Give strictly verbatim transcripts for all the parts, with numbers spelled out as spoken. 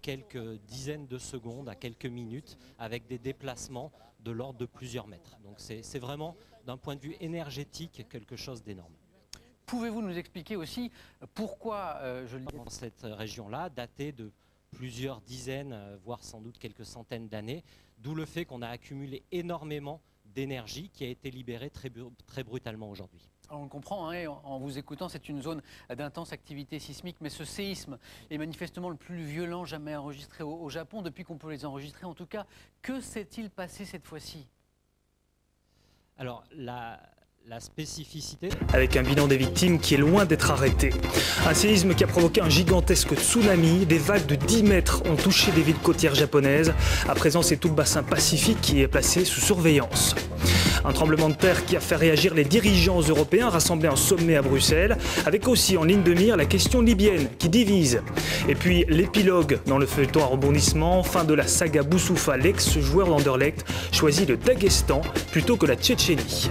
quelques dizaines de secondes à quelques minutes avec des déplacements de l'ordre de plusieurs mètres. Donc c'est vraiment d'un point de vue énergétique quelque chose d'énorme. Pouvez-vous nous expliquer aussi pourquoi, euh, je le dis... Dans cette région-là, datée de plusieurs dizaines, voire sans doute quelques centaines d'années, d'où le fait qu'on a accumulé énormément d'énergie qui a été libérée très, très brutalement aujourd'hui. On le comprend, hein, en vous écoutant, c'est une zone d'intense activité sismique, mais ce séisme est manifestement le plus violent jamais enregistré au, au Japon, depuis qu'on peut les enregistrer en tout cas. Que s'est-il passé cette fois-ci? Alors, la... La spécificité... Avec un bilan des victimes qui est loin d'être arrêté. Un séisme qui a provoqué un gigantesque tsunami. Des vagues de dix mètres ont touché des villes côtières japonaises. À présent, c'est tout le bassin pacifique qui est placé sous surveillance. Un tremblement de terre qui a fait réagir les dirigeants européens rassemblés en sommet à Bruxelles, avec aussi en ligne de mire la question libyenne qui divise. Et puis l'épilogue dans le feuilleton à rebondissement, fin de la saga Boussoufa, l'ex-joueur d'Anderlecht choisit le Daghestan plutôt que la Tchétchénie.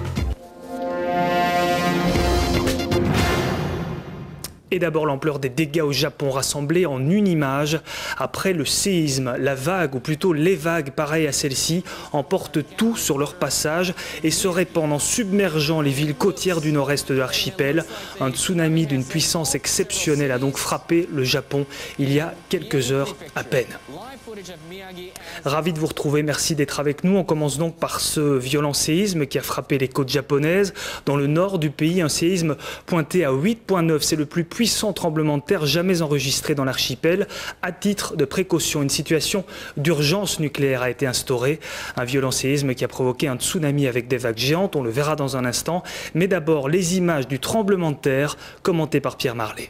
Et d'abord l'ampleur des dégâts au Japon rassemblés en une image. Après le séisme, la vague, ou plutôt les vagues pareilles à celle-ci, emportent tout sur leur passage et se répandent en submergeant les villes côtières du nord-est de l'archipel. Un tsunami d'une puissance exceptionnelle a donc frappé le Japon il y a quelques heures à peine. Ravi de vous retrouver, merci d'être avec nous. On commence donc par ce violent séisme qui a frappé les côtes japonaises. Dans le nord du pays, un séisme pointé à huit virgule neuf. C'est le plus puissant tremblement de terre jamais enregistré dans l'archipel. À titre de précaution, une situation d'urgence nucléaire a été instaurée. Un violent séisme qui a provoqué un tsunami avec des vagues géantes, on le verra dans un instant. Mais d'abord, les images du tremblement de terre commentées par Pierre Marlet.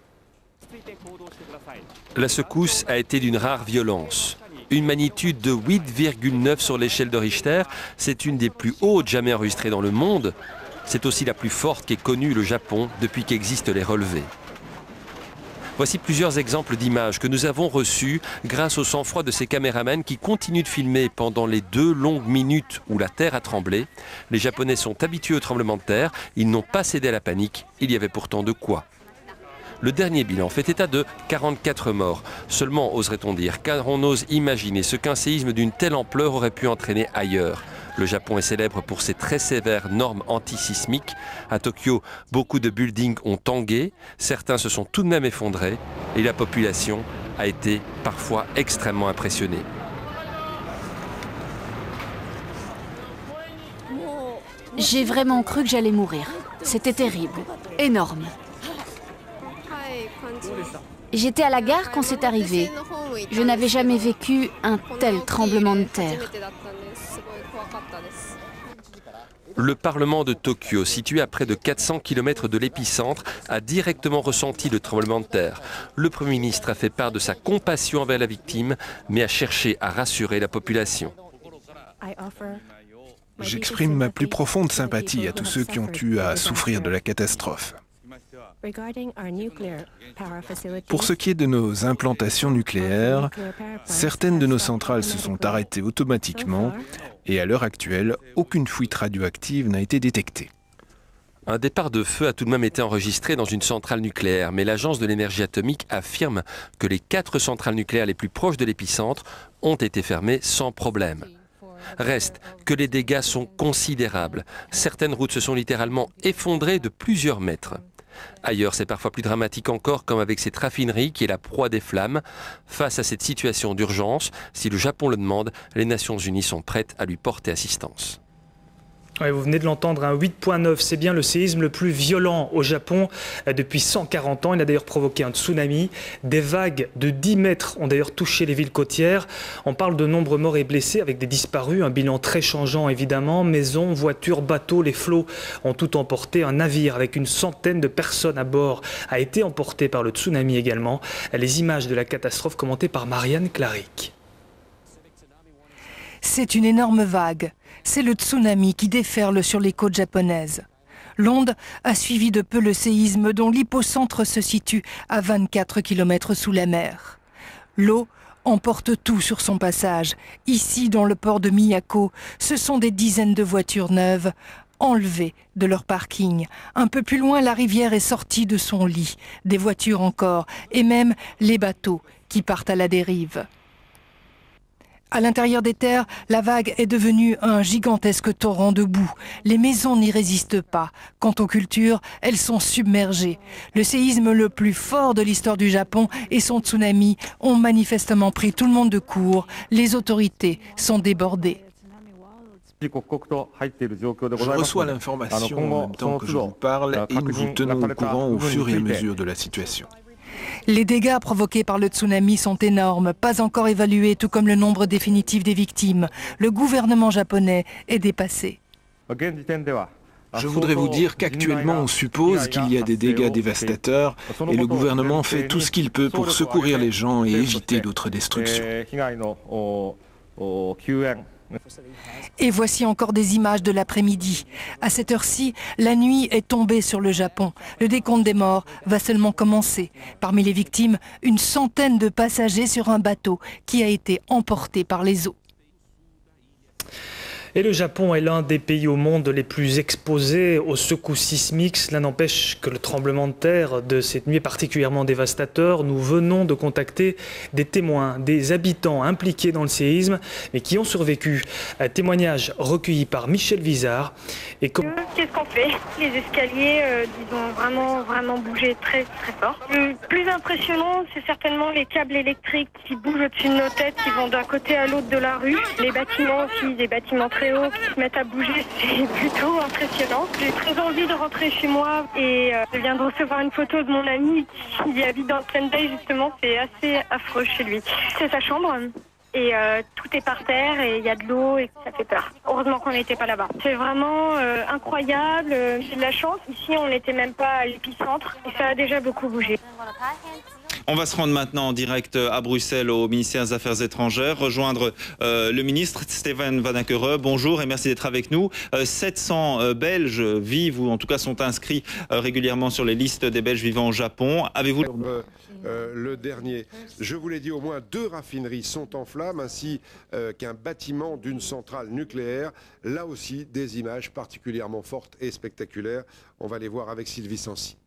La secousse a été d'une rare violence. Une magnitude de huit virgule neuf sur l'échelle de Richter, c'est une des plus hautes jamais enregistrées dans le monde. C'est aussi la plus forte qu'ait connue le Japon depuis qu'existent les relevés. Voici plusieurs exemples d'images que nous avons reçues grâce au sang-froid de ces caméramans qui continuent de filmer pendant les deux longues minutes où la terre a tremblé. Les Japonais sont habitués au tremblement de terre, ils n'ont pas cédé à la panique, il y avait pourtant de quoi. Le dernier bilan fait état de quarante-quatre morts. Seulement, oserait-on dire, car on ose imaginer ce qu'un séisme d'une telle ampleur aurait pu entraîner ailleurs. Le Japon est célèbre pour ses très sévères normes antisismiques. À Tokyo, beaucoup de buildings ont tangué, certains se sont tout de même effondrés et la population a été parfois extrêmement impressionnée. J'ai vraiment cru que j'allais mourir. C'était terrible, énorme. J'étais à la gare quand c'est arrivé. Je n'avais jamais vécu un tel tremblement de terre. Le Parlement de Tokyo, situé à près de quatre cents kilomètres de l'épicentre, a directement ressenti le tremblement de terre. Le Premier ministre a fait part de sa compassion envers la victime, mais a cherché à rassurer la population. J'exprime ma plus profonde sympathie à tous ceux qui ont eu à souffrir de la catastrophe. Pour ce qui est de nos implantations nucléaires, certaines de nos centrales se sont arrêtées automatiquement et à l'heure actuelle, aucune fuite radioactive n'a été détectée. Un départ de feu a tout de même été enregistré dans une centrale nucléaire, mais l'Agence de l'énergie atomique affirme que les quatre centrales nucléaires les plus proches de l'épicentre ont été fermées sans problème. Reste que les dégâts sont considérables. Certaines routes se sont littéralement effondrées de plusieurs mètres. Ailleurs, c'est parfois plus dramatique encore, comme avec cette raffinerie qui est la proie des flammes. Face à cette situation d'urgence, si le Japon le demande, les Nations Unies sont prêtes à lui porter assistance. Ouais, vous venez de l'entendre, un huit virgule neuf, c'est bien le séisme le plus violent au Japon depuis cent quarante ans. Il a d'ailleurs provoqué un tsunami. Des vagues de dix mètres ont d'ailleurs touché les villes côtières. On parle de nombreux morts et blessés avec des disparus, un bilan très changeant évidemment. Maisons, voitures, bateaux, les flots ont tout emporté. Un navire avec une centaine de personnes à bord a été emporté par le tsunami également. Les images de la catastrophe commentées par Marianne Claric. C'est une énorme vague. C'est le tsunami qui déferle sur les côtes japonaises. L'onde a suivi de peu le séisme dont l'hypocentre se situe à vingt-quatre kilomètres sous la mer. L'eau emporte tout sur son passage. Ici, dans le port de Miyako, ce sont des dizaines de voitures neuves. enlevés de leur parking. Un peu plus loin, la rivière est sortie de son lit. Des voitures encore, et même les bateaux qui partent à la dérive. À l'intérieur des terres, la vague est devenue un gigantesque torrent de boue. Les maisons n'y résistent pas. Quant aux cultures, elles sont submergées. Le séisme le plus fort de l'histoire du Japon et son tsunami ont manifestement pris tout le monde de court. Les autorités sont débordées. Je reçois l'information en même temps que je vous parle et nous vous tenons au courant au fur et à mesure de la situation. Les dégâts provoqués par le tsunami sont énormes, pas encore évalués, tout comme le nombre définitif des victimes. Le gouvernement japonais est dépassé. Je voudrais vous dire qu'actuellement on suppose qu'il y a des dégâts dévastateurs et le gouvernement fait tout ce qu'il peut pour secourir les gens et éviter d'autres destructions. Et voici encore des images de l'après-midi. À cette heure-ci, la nuit est tombée sur le Japon. Le décompte des morts va seulement commencer. Parmi les victimes, une centaine de passagers sur un bateau qui a été emporté par les eaux. Et le Japon est l'un des pays au monde les plus exposés aux secousses sismiques. Cela n'empêche que le tremblement de terre de cette nuit est particulièrement dévastateur. Nous venons de contacter des témoins, des habitants impliqués dans le séisme, mais qui ont survécu. Un témoignage recueilli par Michel Vizard. Et comme... Qu'est-ce qu'on fait? Les escaliers, euh, ils ont vraiment, vraiment bougé très, très fort. Le plus impressionnant, c'est certainement les câbles électriques qui bougent au-dessus de nos têtes, qui vont d'un côté à l'autre de la rue. Les bâtiments aussi, des bâtiments très hauts qui se mettent à bouger, c'est plutôt impressionnant. J'ai très envie de rentrer chez moi et euh, je viens de recevoir une photo de mon ami qui habite dans le Sendai justement. C'est assez affreux chez lui. C'est sa chambre. Et euh, tout est par terre et il y a de l'eau et ça fait peur. Heureusement qu'on n'était pas là-bas. C'est vraiment euh, incroyable. J'ai de la chance. Ici, on n'était même pas à l'épicentre et ça a déjà beaucoup bougé. On va se rendre maintenant en direct à Bruxelles au ministère des Affaires étrangères, rejoindre euh, le ministre Steven Van Ackere. Bonjour et merci d'être avec nous. Euh, sept cents euh, Belges vivent ou en tout cas sont inscrits euh, régulièrement sur les listes des Belges vivant au Japon. Avez-vous... Euh, euh, le dernier, je vous l'ai dit, au moins deux raffineries sont en flammes ainsi euh, qu'un bâtiment d'une centrale nucléaire. Là aussi, des images particulièrement fortes et spectaculaires. On va les voir avec Sylvie Sancy.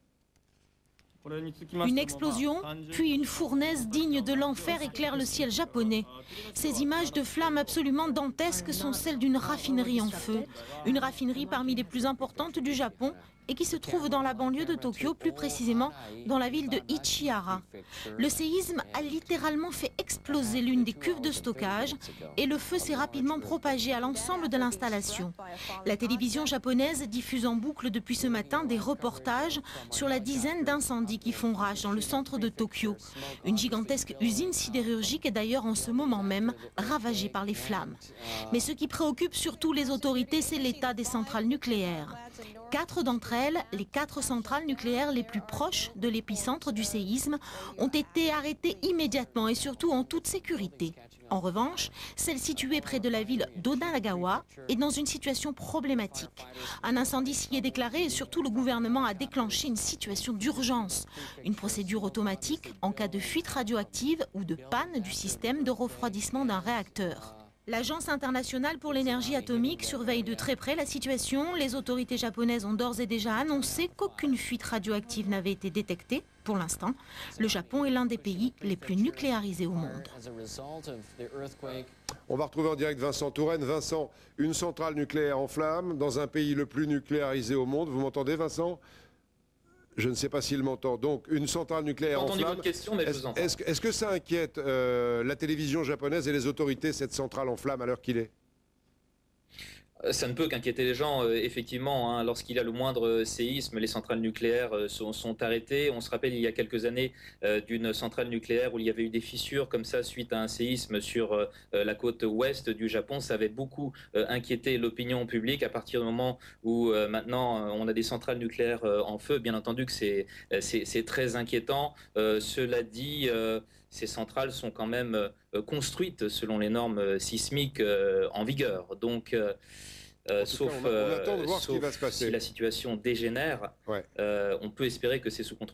Une explosion, puis une fournaise digne de l'enfer éclaire le ciel japonais. Ces images de flammes absolument dantesques sont celles d'une raffinerie en feu. Une raffinerie parmi les plus importantes du Japon et qui se trouve dans la banlieue de Tokyo, plus précisément dans la ville de Ichihara. Le séisme a littéralement fait exploser l'une des cuves de stockage et le feu s'est rapidement propagé à l'ensemble de l'installation. La télévision japonaise diffuse en boucle depuis ce matin des reportages sur la dizaine d'incendies qui font rage dans le centre de Tokyo. Une gigantesque usine sidérurgique est d'ailleurs en ce moment même ravagée par les flammes. Mais ce qui préoccupe surtout les autorités, c'est l'état des centrales nucléaires. Quatre d'entre elles, les quatre centrales nucléaires les plus proches de l'épicentre du séisme, ont été arrêtées immédiatement et surtout en toute sécurité. En revanche, celle située près de la ville d'Odalagawa est dans une situation problématique. Un incendie s'y est déclaré et surtout le gouvernement a déclenché une situation d'urgence. Une procédure automatique en cas de fuite radioactive ou de panne du système de refroidissement d'un réacteur. L'Agence internationale pour l'énergie atomique surveille de très près la situation. Les autorités japonaises ont d'ores et déjà annoncé qu'aucune fuite radioactive n'avait été détectée. Pour l'instant, le Japon est l'un des pays les plus nucléarisés au monde. On va retrouver en direct Vincent Touraine. Vincent, une centrale nucléaire en flammes dans un pays le plus nucléarisé au monde. Vous m'entendez, Vincent ? Je ne sais pas s'il m'entend. Donc, une centrale nucléaire en flammes. Est-ce est est que ça inquiète euh, la télévision japonaise et les autorités, cette centrale en flammes, à l'heure qu'il est ? Ça ne peut qu'inquiéter les gens, euh, effectivement. Hein, lorsqu'il y a le moindre séisme, les centrales nucléaires euh, sont, sont arrêtées. On se rappelle il y a quelques années euh, d'une centrale nucléaire où il y avait eu des fissures comme ça suite à un séisme sur euh, la côte ouest du Japon. Ça avait beaucoup euh, inquiété l'opinion publique. À partir du moment où euh, maintenant on a des centrales nucléaires euh, en feu, bien entendu que c'est c'est très inquiétant. Euh, cela dit, euh, ces centrales sont quand même euh, construites selon les normes sismiques euh, en vigueur. Donc, euh, Euh, sauf, cas, on, on attend de voir euh, ce qui va se passer. Si la situation dégénère, ouais. euh, on peut espérer que c'est sous contrôle.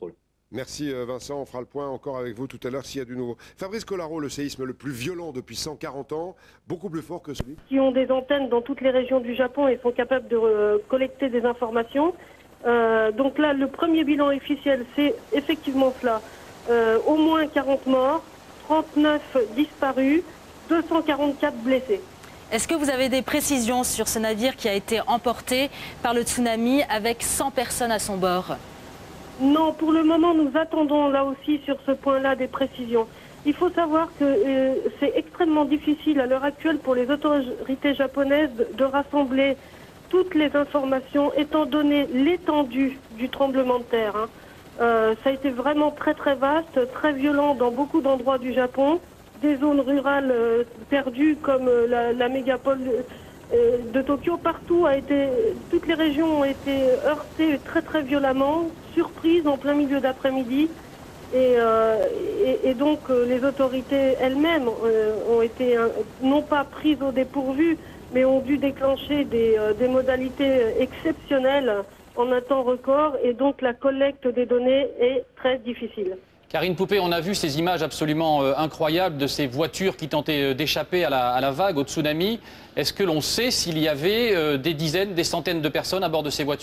Merci Vincent, on fera le point encore avec vous tout à l'heure s'il y a du nouveau. Fabrice Collaro, le séisme le plus violent depuis cent quarante ans, beaucoup plus fort que celui qui ont des antennes dans toutes les régions du Japon et sont capables de euh, collecter des informations. Euh, donc là, le premier bilan officiel, c'est effectivement cela. Euh, au moins quarante morts, trente-neuf disparus, deux cent quarante-quatre blessés. Est-ce que vous avez des précisions sur ce navire qui a été emporté par le tsunami avec cent personnes à son bord ? Non, pour le moment, nous attendons là aussi sur ce point-là des précisions. Il faut savoir que euh, c'est extrêmement difficile à l'heure actuelle pour les autorités japonaises de, de rassembler toutes les informations étant donné l'étendue du tremblement de terre. Hein. Euh, ça a été vraiment très très vaste, très violent dans beaucoup d'endroits du Japon. Des zones rurales euh, perdues comme euh, la, la mégapole euh, de Tokyo, partout a été, toutes les régions ont été heurtées très très violemment, surprises en plein milieu d'après-midi. Et, euh, et, et donc euh, les autorités elles-mêmes euh, ont été euh, non pas prises au dépourvu, mais ont dû déclencher des, euh, des modalités exceptionnelles en un temps record, et donc la collecte des données est très difficile. Karine Poupée, on a vu ces images absolument euh, incroyables de ces voitures qui tentaient euh, d'échapper à la, à la vague, au tsunami. Est-ce que l'on sait s'il y avait euh, des dizaines, des centaines de personnes à bord de ces voitures ?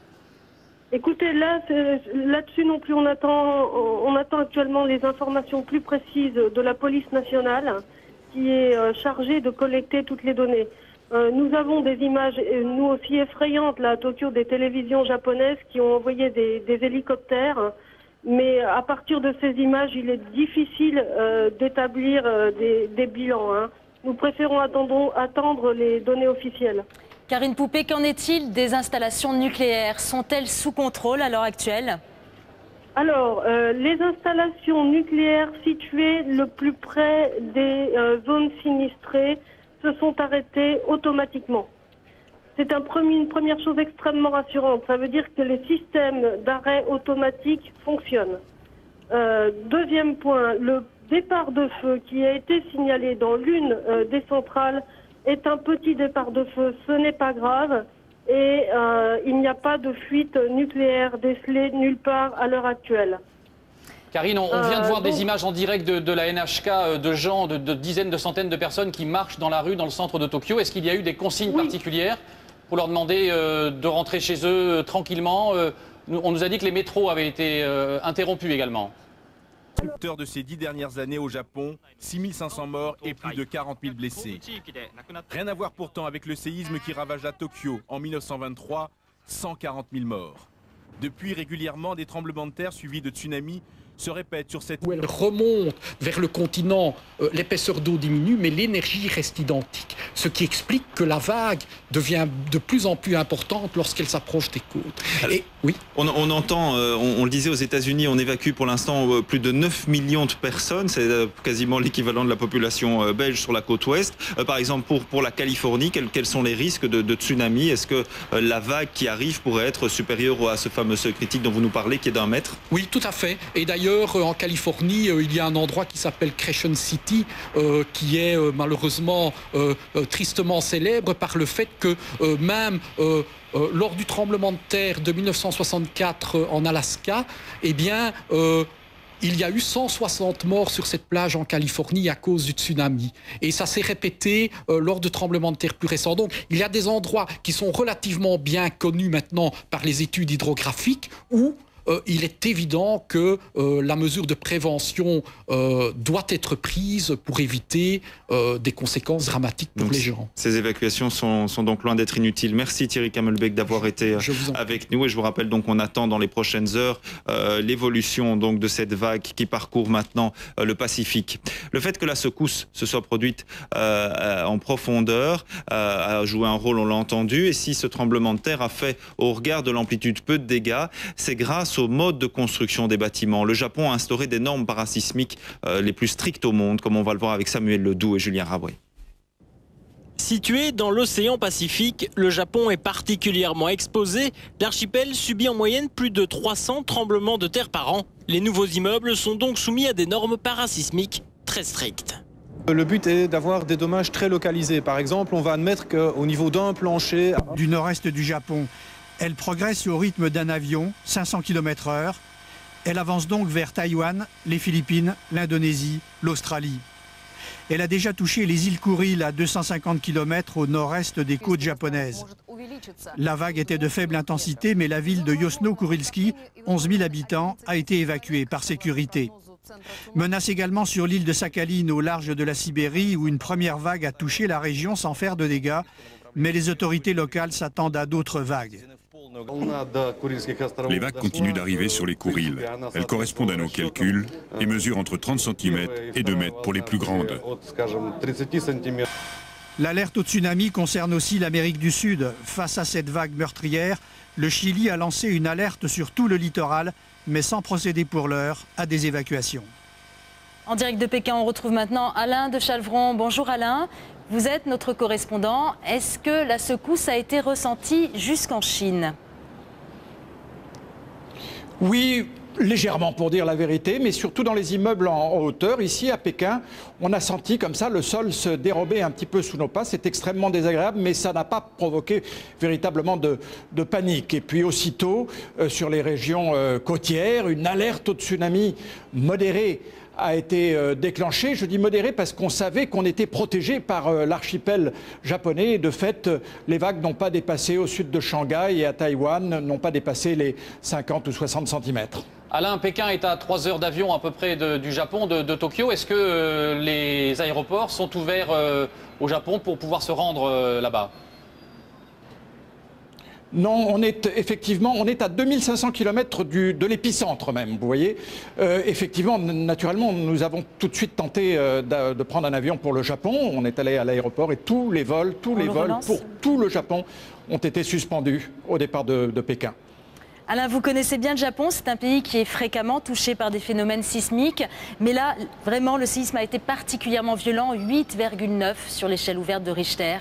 Écoutez, là, là-dessus non plus, on attend, on attend actuellement les informations plus précises de la police nationale qui est euh, chargée de collecter toutes les données. Euh, nous avons des images, euh, nous aussi effrayantes, là, à Tokyo, des télévisions japonaises qui ont envoyé des, des hélicoptères. Mais à partir de ces images, il est difficile euh, d'établir euh, des, des bilans. Hein. Nous préférons attendre, attendre les données officielles. Karine Poupée, qu'en est-il des installations nucléaires? Sont-elles sous contrôle à l'heure actuelle? Alors, euh, les installations nucléaires situées le plus près des euh, zones sinistrées se sont arrêtées automatiquement. C'est un premier, une première chose extrêmement rassurante. Ça veut dire que les systèmes d'arrêt automatique fonctionnent. Euh, deuxième point, le départ de feu qui a été signalé dans l'une euh, des centrales est un petit départ de feu. Ce n'est pas grave et euh, il n'y a pas de fuite nucléaire décelée nulle part à l'heure actuelle. Karine, on, on vient de voir euh, des donc... images en direct de, de la N H K, de gens, de, de dizaines, de centaines de personnes qui marchent dans la rue, dans le centre de Tokyo. Est-ce qu'il y a eu des consignes oui. particulières pour leur demander euh, de rentrer chez eux euh, tranquillement? euh, On nous a dit que les métros avaient été euh, interrompus également. De ces dix dernières années au Japon, six mille cinq cents morts et plus de quarante mille blessés. Rien à voir pourtant avec le séisme qui ravagea Tokyo en mille neuf cent vingt-trois, cent quarante mille morts. Depuis, régulièrement, des tremblements de terre suivis de tsunamis se répètent sur cette... Où elle remonte vers le continent, euh, l'épaisseur d'eau diminue, mais l'énergie reste identique. Ce qui explique que la vague devient de plus en plus importante lorsqu'elle s'approche des côtes. Alors, Et, oui. on, on entend, euh, on, on le disait aux États-Unis, on évacue pour l'instant euh, plus de neuf millions de personnes. C'est euh, quasiment l'équivalent de la population euh, belge sur la côte ouest. Euh, par exemple, pour, pour la Californie, quels, quels sont les risques de, de tsunami? Est-ce que euh, la vague qui arrive pourrait être supérieure à ce fameux seuil critique dont vous nous parlez, qui est d'un mètre? Oui, tout à fait. Et d'ailleurs, en Californie, il y a un endroit qui s'appelle Crescent City, euh, qui est euh, malheureusement euh, euh, tristement célèbre par le fait que euh, même euh, euh, lors du tremblement de terre de mille neuf cent soixante-quatre euh, en Alaska, eh bien, euh, il y a eu cent soixante morts sur cette plage en Californie à cause du tsunami. Et ça s'est répété euh, lors de tremblements de terre plus récents. Donc, il y a des endroits qui sont relativement bien connus maintenant par les études hydrographiques où Euh, il est évident que euh, la mesure de prévention euh, doit être prise pour éviter euh, des conséquences dramatiques pour donc, les gens. Ces évacuations sont, sont donc loin d'être inutiles. Merci Thierry Kamelbeck d'avoir été avec nous. Et je vous rappelle donc qu'on attend dans les prochaines heures euh, l'évolution donc de cette vague qui parcourt maintenant euh, le Pacifique. Le fait que la secousse se soit produite euh, en profondeur euh, a joué un rôle, on l'a entendu. Et si ce tremblement de terre a fait, au regard de l'amplitude, peu de dégâts, c'est grâce au mode de construction des bâtiments. Le Japon a instauré des normes parasismiques euh, les plus strictes au monde, comme on va le voir avec Samuel Ledoux et Julien Raboué. Situé dans l'océan Pacifique, le Japon est particulièrement exposé. L'archipel subit en moyenne plus de trois cents tremblements de terre par an. Les nouveaux immeubles sont donc soumis à des normes parasismiques très strictes. Le but est d'avoir des dommages très localisés. Par exemple, on va admettre qu'au niveau d'un plancher... Du nord-est du Japon, elle progresse au rythme d'un avion, cinq cents kilomètres heure. Elle avance donc vers Taïwan, les Philippines, l'Indonésie, l'Australie. Elle a déjà touché les îles Kuril à deux cent cinquante kilomètres au nord-est des côtes japonaises. La vague était de faible intensité, mais la ville de Yosno-Kurilski, onze mille habitants, a été évacuée par sécurité. Menace également sur l'île de Sakhaline au large de la Sibérie, où une première vague a touché la région sans faire de dégâts, mais les autorités locales s'attendent à d'autres vagues. Les vagues continuent d'arriver sur les Kurils. Elles correspondent à nos calculs et mesurent entre trente centimètres et deux mètres pour les plus grandes. L'alerte au tsunami concerne aussi l'Amérique du Sud. Face à cette vague meurtrière, le Chili a lancé une alerte sur tout le littoral, mais sans procéder pour l'heure à des évacuations. En direct de Pékin, on retrouve maintenant Alain de Chalvron. Bonjour Alain, vous êtes notre correspondant. Est-ce que la secousse a été ressentie jusqu'en Chine? Oui, légèrement pour dire la vérité, mais surtout dans les immeubles en hauteur. Ici à Pékin, on a senti comme ça le sol se dérober un petit peu sous nos pas. C'est extrêmement désagréable, mais ça n'a pas provoqué véritablement de, de panique. Et puis aussitôt, euh, sur les régions euh, côtières, une alerte au tsunami modérée a été euh, déclenchée. Je dis modérée parce qu'on savait qu'on était protégé par euh, l'archipel japonais. Et de fait, euh, les vagues n'ont pas dépassé au sud de Shanghai et à Taïwan, n'ont pas dépassé les cinquante ou soixante centimètres. Alain, Pékin est à trois heures d'avion à peu près de, du Japon, de, de Tokyo. Est-ce que euh, les aéroports sont ouverts euh, au Japon pour pouvoir se rendre euh, là-bas ? Non, on est effectivement, on est à deux mille cinq cents kilomètres du, de l'épicentre même, vous voyez. Euh, effectivement, naturellement, nous avons tout de suite tenté euh, de, de prendre un avion pour le Japon. On est allé à l'aéroport et tous les vols, tous les vols pour tout le Japon ont été suspendus au départ de, de Pékin. Alain, vous connaissez bien le Japon, c'est un pays qui est fréquemment touché par des phénomènes sismiques. Mais là, vraiment, le séisme a été particulièrement violent, huit virgule neuf sur l'échelle ouverte de Richter.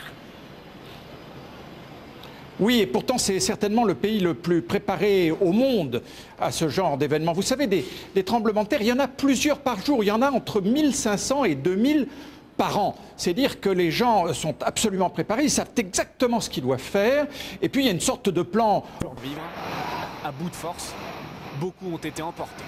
Oui, et pourtant c'est certainement le pays le plus préparé au monde à ce genre d'événements. Vous savez, des, des tremblements de terre, il y en a plusieurs par jour. Il y en a entre mille cinq cents et deux mille par an. C'est dire que les gens sont absolument préparés, ils savent exactement ce qu'ils doivent faire. Et puis il y a une sorte de plan. Vivre à bout de force, beaucoup ont été emportés.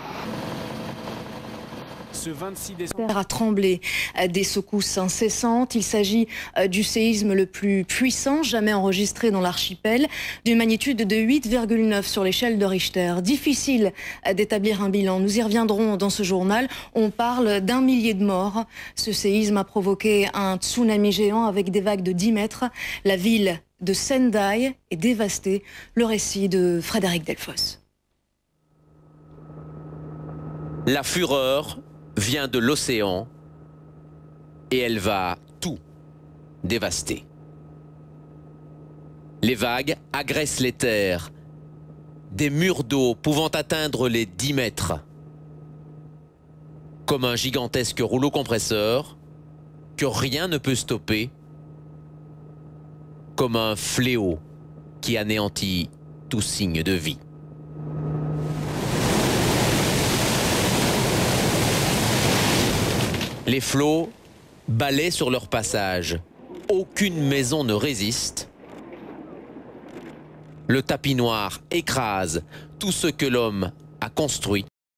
Ce vingt-six décembre a tremblé, des secousses incessantes. Il s'agit du séisme le plus puissant jamais enregistré dans l'archipel, d'une magnitude de huit virgule neuf sur l'échelle de Richter. Difficile d'établir un bilan. Nous y reviendrons dans ce journal. On parle d'un millier de morts. Ce séisme a provoqué un tsunami géant avec des vagues de dix mètres. La ville de Sendai est dévastée. Le récit de Frédéric Delfosse. La fureur vient de l'océan et elle va tout dévaster. Les vagues agressent les terres, des murs d'eau pouvant atteindre les dix mètres. Comme un gigantesque rouleau compresseur que rien ne peut stopper, comme un fléau qui anéantit tout signe de vie. Les flots balaient sur leur passage. Aucune maison ne résiste. Le tapis noir écrase tout ce que l'homme a construit.